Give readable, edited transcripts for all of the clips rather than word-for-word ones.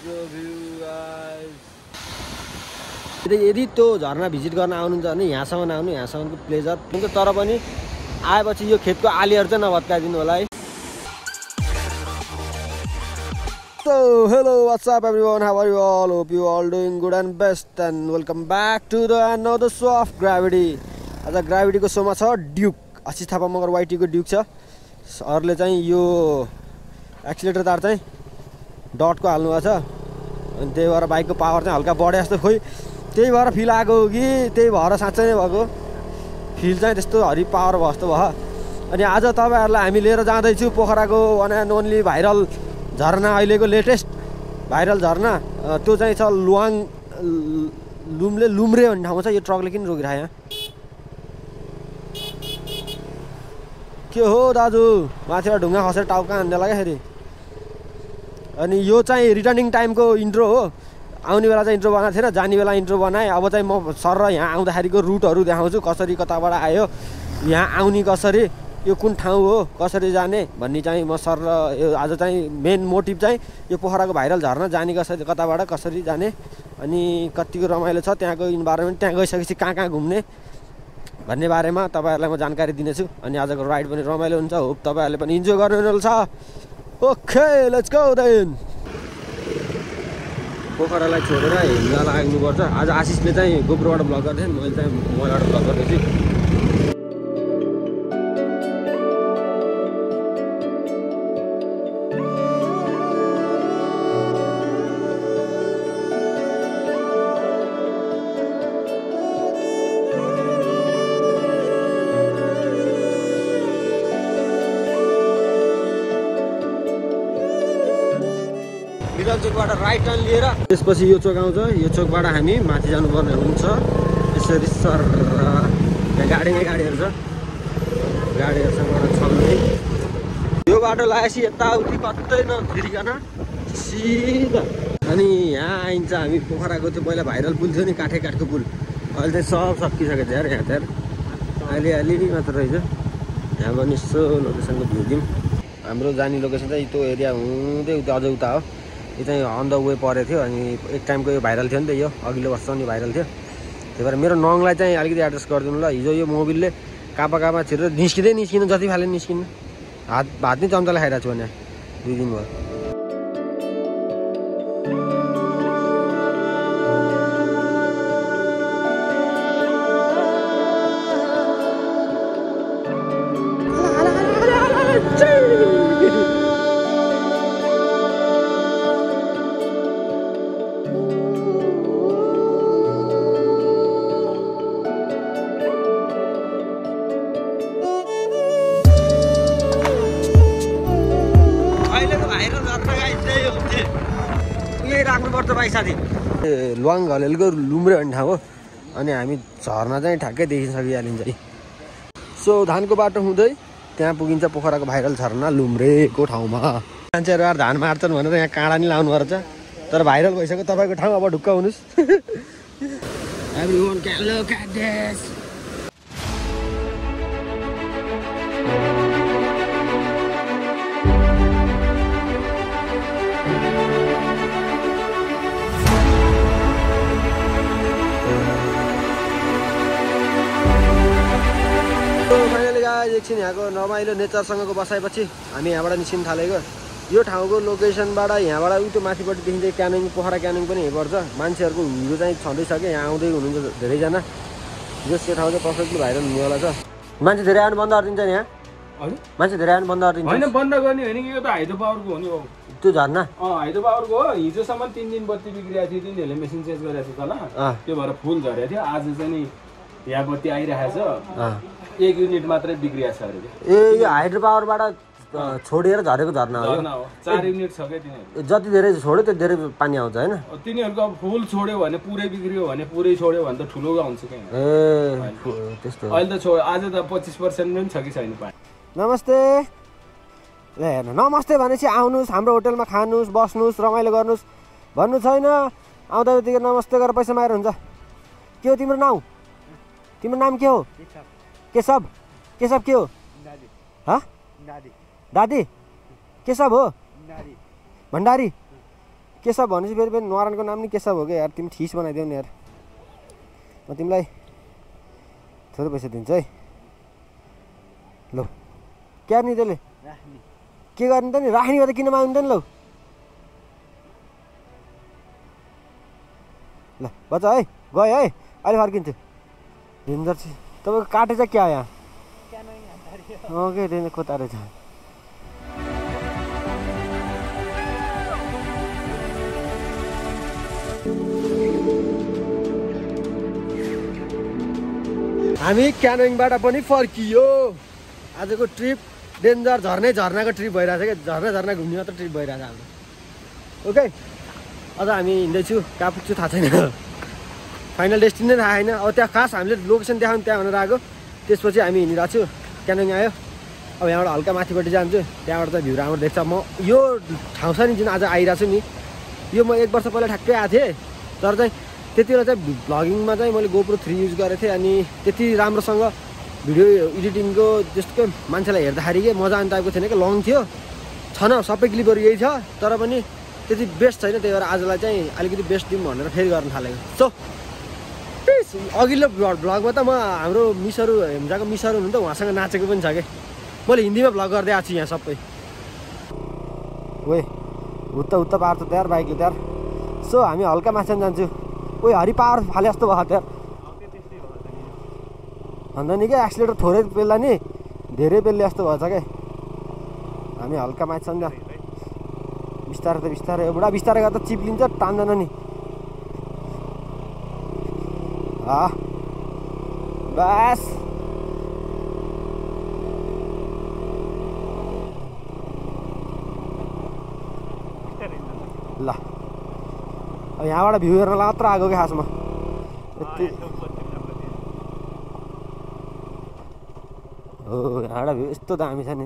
यदि त्यो झरना भिजिट गर्न आउनुहुन्छ भने यहाँसम्म आउनु, यहाँसम्मको प्लेजर हुन्छ। तर पनि आएपछि यो खेतको आलीहरू चाहिँ नभत्काइदिनु होला है। So hello, what's up everyone, how are you all? Hope you all doing good and best and welcome back to the another show of Gravity. आज Gravity को शोमा छ ड्युक, आशिष थापा मगर YT को ड्युक छ। सरले चाहिँ यो एक्सिलेटर तार चाहिँ डट को हाल्नु भएको छ अनि त्यही भएर बाइकको पावर चाहिँ हल्का बढे जस्तो खोइ त्यही भएर फिल आएको हो कि त्यही भएर साँच्चै नै भएको फिल चाहिँ त्यस्तो हरि पावर भयो जस्तो भयो। अनि आज तपाईहरुलाई हामी लिएर जाँदै छु पोखराको वान एन्ड ओन्ली भाइरल झरना, अहिलेको लेटेस्ट भाइरल झरना। त्यो चाहिँ छ लुम्रे भन्ने ठाउँमा छ। यो ट्रकले किन रोकिरहेको यहाँ? के हो दाजु, माथिबाट ढुङ्गा खसेर टाउका हान्ने लाग्यो फेरि। अनि यो चाहिँ रिटर्निङ टाइमको इन्ट्रो हो। आउने बेला चाहिँ इन्ट्रो बनाएको थिएन, जाने बेला इन्ट्रो बनाएँ। अब चाहिँ म सर र यहाँ आउँदाखेरिको रुटहरू देखाउँछु, कसरी कताबाट आयो, यहाँ आउने कसरी, यो कुन ठाउँ हो, कसरी जाने भन्ने चाहिँ म सर र यो आज चाहिँ मेन मोटिभ चाहिँ यो पोखराको भाइरल झर्ना जाने कसरी, कताबाट कसरी जाने, अनि कतिको रमाइलो छ त्यहाँको इन्भाइरोमेन्ट, त्यहाँ गइसकेपछि कहाँ कहाँ घुम्ने भन्ने बारेमा तपाईहरुलाई म जानकारी दिनेछु। अनि आजको राइड पनि रमाइलो हुन्छ, होप तपाईहरुले पनि इन्जोय गर्नुहुन्छ। Okay let's go then. पोखरालाई छोडेर हिँड्न लाग्नुपर्छ। आज आशिषले चाहिँ गोप्रोबाट भ्लग गर्दै, मैले चाहिँ मोबाइलबाट भ्लग गर्दैछु। मिडल चोकबाट राइट टर्न लिएर त्यसपछि यो चोक आउँछ। यो चोकबाट हामी माथि जानुपर्ने हुन्छ। यसरी सर यहाँ गाडीमै गाडीहरू छ, गाडीहरूसँग छल्दै यो बाटो लगाएपछि यताउति कतै नफिरिकन सिधा अनि यहाँ आइन्छ हामी पोखराको। त्यो पहिला भाइरल पुल थियो नि, काठको पुल, अहिले चाहिँ सब सकिसकेको छ यार। यहाँ त अलि मात्र रहेछ। यहाँ पनि यसो लोकेसनको भ्यू दिउँ। हाम्रो जाने लोकेसन चाहिँ त्यो एरिया हुँदै उता अझ उता हो। यो चाहिँ अन द वे परेको थियो। अनि एक टाइमको यो भाइरल थियो नि त, यो अघिल्लो वर्ष नि भाइरल थियो। त्यही भएर मेरो नङलाई चाहिँ अलिकति एड्रेस गरिदिनु ल। हिजो यो मोबिलले कापा छिरेर निस्किनु जति फाले निस्किनु, हात नै चम्चाले खाइरहेको छु भने 2 दिन भयो। राख्नुपर्छ भाइ साथी। लुवाङ घलेलको लुम्रे भन्ने ठाउँ हो। अनि हामी झर्ना चाहिँ ठ्याक्कै देखिसकिहालिन्छ है। सो धानको बाटो हुँदै त्यहाँ पुगिन्छ पोखराको भाइरल झर्ना लुम्रेको ठाउँमा। मान्छेहरू आएर धान मार्छन् भनेर यहाँ काँडा नि लाउनु पर्छ। तर भाइरल भइसक्यो तपाईँको ठाउँ, अब ढुक्क हुनुहोस्। Everyone can look at this. एकछिन यहाँको रमाइलो नेचरसँगको बसाएपछि हामी यहाँबाट निस्किन थालेको। यो ठाउँको लोकेसनबाट यहाँबाट उयो माथिपट्टि देखिन्छ क्यानिङ, पोखरा क्यानिङ पनि यहीँ पर्छ। मान्छेहरूको हिँड्नु चाहिँ छँदैछ कि यहाँ आउँदै हुनुहुन्छ धेरैजना। यो ठाउँ चाहिँ पर्फेक्टली भाइरल हुनेवाला छ। मान्छे धेरै आउनु बन्द गरिदिन्छ नि यहाँ? मान्छे धेरै आउनु बन्द गरिदिन्छ? होइन बन्द गर्ने होइन कि, यो त हाइड्रो पावरको हो नि हो त्यो झर्ना। हाइड्रो पावरको हो। हिजोसम्म 3 दिन बत्ती बिग्रिएको थियो, तिनीहरूले मेसिन चेन्ज गरेको थियो तल, त्यो भएर फुल झरेको थियो। आज चाहिँ नि यहाँ बत्ती आइरहेको छ, 1 युनिट मात्रै बिग्रिएको छ अरे। ए यो हाइड्रो पावरबाट छोडेर झरेको झर्ना हो। 4 युनिट छ क्या तिनीहरू। जति धेरै छोड्यो त्यति धेरै पानी आउँछ होइन? तिनीहरूको अब फुल छोड्यो भने पुरै बिग्रियो भने पुरै छोड्यो भने त ठुलो आउँछ क्या। ए त्यस्तो अहिले त आज त 25% पनि छ कि छैन पानी। नमस्ते। ल हेर्नु, नमस्ते भनेपछि आउनुहोस् हाम्रो होटलमा, खानुहोस्, बस्नुहोस्, रमाइलो गर्नुहोस् भन्नु छैन। आउँदा बित्तिकै नमस्ते गरेर पैसा मागेर हुन्छ। के हो तिम्रो नाम? तिम्रो नाम के हो? केशव के हो? दादी केशव हो? भण्डारी केशव भनेपछि फेरि नारायणको नाम नि केशव हो क्या यार। तिमी ठिस बनाइदेऊ नि यार, म तिमीलाई थोरै पैसा दिन्छु है। ल क्या नि त्यसले के गर्ने त नि, राख्ने हो त किन माग्नु त नि। ल बच्चा है गयो है, अहिले फर्किन्छु। डेन्जर चाहिँ तपाईँको काटे चाहिँ क्या यहाँ के डेन्जर खोता रहेछ। हामी क्यानोइङबाट पनि फर्कियो। आजको ट्रिप डेन्जर झर्नाको ट्रिप भइरहेछ क्या, झर्ना घुम्ने मात्र ट्रिप भइरहेछ हाम्रो। ओके अझ हामी हिँड्दैछु, कहाँ पुग्छु थाहा छैन, फाइनल डेस्टिनेसन थाहा छैन। अब त्यहाँ खास हामीले लोकेसन देखाउनु त्यहाँ भनेर आएको। त्यसपछि हामी हिँडिरहेको छु, क्यानोइङ आयो। अब यहाँबाट हल्का माथिपट्टि जान्छु, त्यहाँबाट चाहिँ भ्यू राम्रो देख्छ। म यो ठाउँ छ नि जुन आज आइरहेको छु नि, यो म 1 वर्ष पहिला ठ्याक्कै आएको थिएँ। तर चाहिँ त्यति बेला चाहिँ भ्लगिङमा चाहिँ मैले GoPro 3 युज गरेको थिएँ। अनि त्यति राम्रोसँग भिडियो एडिटिङको जस्तो मान्छेलाई हेर्दाखेरि के मजा आउने टाइपको थिएन क्या, लङ थियो छैन, सबै क्लिपहरू यही छ। तर पनि त्यति बेस्ट छैन, त्यही भएर आजलाई चाहिँ अलिकति बेस्ट दिउँ भनेर फेरि गर्न थालेको। सो अघिल्लो भ्लगमा त म हाम्रो मिसहरू हेम्जाको मिसहरू हुनु त उहाँसँग नाचेको पनि छ क्या। मैले हिन्दीमा भ्लग गर्दै आएको छु यहाँ सबै। ओए हुत्ता पार्छ त्यहाँ बाइकले त्यहाँ। सो हामी हल्का माथि जान्छु। ओए हरि पावर फाले जस्तो भयो त्यहाँ अन्त नि क्या, एक्सिलेटर थोरै पेल्दा नि धेरै पेल्ने जस्तो भएछ क्या। हामी हल्का माथिसम्म बिस्तारै बुढा बिस्तारै गर्दा चिप्लिन्छ, टान्दैन नि। बस ल अब यहाँबाट भ्यू हेर्न मात्र आएको क्या खासमा। यति हो यहाँबाट भ्यू यस्तो दामी छ नि।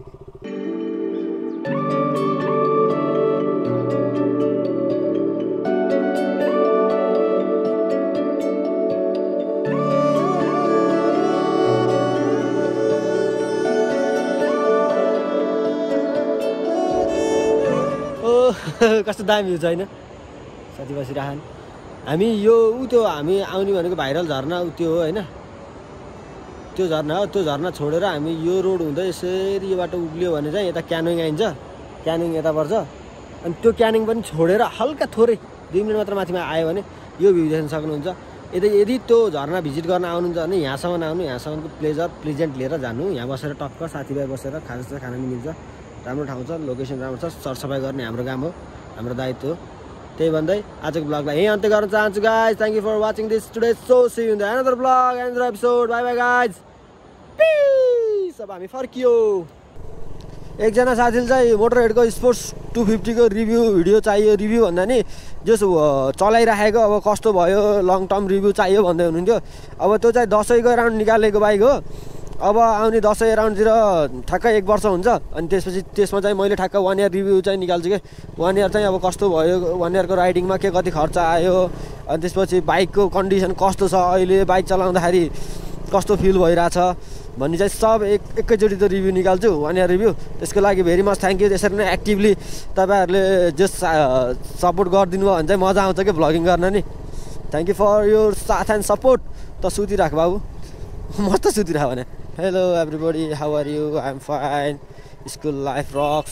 कस्तो दामी हुन्छ होइन, साथी बसिरहन्। हामी यो त्यो हामी आउने भनेको भाइरल झर्ना त्यो हो होइन, त्यो झर्ना हो। त्यो झर्ना छोडेर हामी यो रोड हुँदै यसरी यो बाटो उक्लियो भने चाहिँ यता क्यानोइङ आइन्छ, क्यानोइङ यता पर्छ। अनि त्यो क्यानोइङ पनि छोडेर हल्का थोरै 2 मिनट मात्र माथिमा आयो भने यो भ्यू देख्न सक्नुहुन्छ। यदि त्यो झर्ना भिजिट गर्न आउनुहुन्छ भने यहाँसम्म आउनु, यहाँसम्मको प्लेजेन्ट लिएर जानु। यहाँ बसेर टक्क साथीभाइ बसेर खाजा खान नि मिल्छ। राम्रो ठाउँ छ, लोकेसन राम्रो छ, सरसफाइ गर्ने हाम्रो काम हो, हाम्रो दायित्व हो। त्यही भन्दै आजको ब्लगलाई यही अन्त्य गर्न चाहन्छु guys. Thank you for watching this today so see you in the another vlog and episode. Bye bye guys, peace. अब हामी फर्कियो। एकजना साथीले चाहिँ मोटरहेडको स्पोर्ट्स 250 को रिभ्यू भिडियो चाहियो, रिभ्यू भन्दा नि जस चलाइराखेको अब कस्तो भयो लङ टर्म रिभ्यू चाहियो भन्दै हुनुहुन्थ्यो। अब त्यो चाहिँ दसैँको राउन्ड निकालेको बाइक हो। अब आउने दसैँ राउन्डतिर ठ्याक्कै 1 वर्ष हुन्छ। अनि त्यसपछि त्यसमा चाहिँ मैले ठ्याक्क 1 इयर रिभ्यू चाहिँ निकाल्छु कि 1 इयर चाहिँ अब कस्तो भयो, 1 इयरको राइडिङमा के कति खर्च आयो, अनि त्यसपछि बाइकको कन्डिसन कस्तो छ, अहिले बाइक चलाउँदाखेरि कस्तो फिल भइरहेछ भन्ने चाहिँ सब एकैचोटि त रिभ्यू निकाल्छु, 1 इयर रिभ्यू। त्यसको लागि भेरी मच थ्याङ्क यू। त्यसरी नै एक्टिभली तपाईँहरूले जस सपोर्ट गरिदिनु भयो भने चाहिँ मजा आउँछ कि भ्लगिङ गर्न नि। थ्याङ्क यू फर योर साथ एन्ड सपोर्ट। त सुतिराख बाबु, मस्त सुतिराख भने। Hello everybody, how are you? I am fine, school life rocks.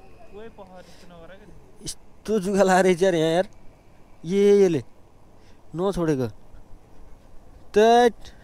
यस्तो जुगा लाएर यार यहाँ यार, यसले नछोडेको त